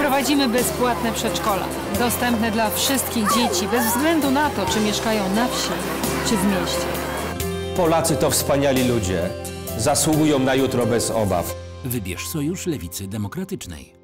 Wprowadzimy bezpłatne przedszkola, dostępne dla wszystkich dzieci, bez względu na to, czy mieszkają na wsi, czy w mieście. Polacy to wspaniali ludzie. Zasługują na jutro bez obaw. Wybierz Sojusz Lewicy Demokratycznej.